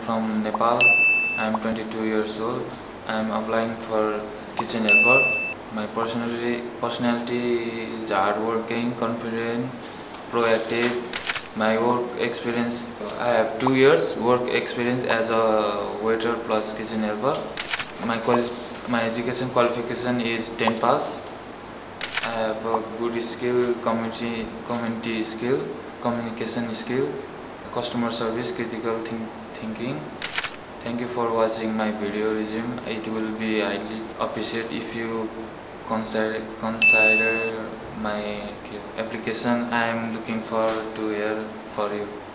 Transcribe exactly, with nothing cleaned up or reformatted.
from Nepal. I am twenty-two years old. I am applying for kitchen helper. My personality personality is hardworking, confident, proactive. My work experience, I have two years work experience as a waiter plus kitchen helper. My college, my education qualification is ten pass. I have a good skill, community community skill, communication skill, customer service, critical think, thinking. Thank you for watching my video resume. It will be highly appreciated if you consider consider my application. I am looking forward to hear for you.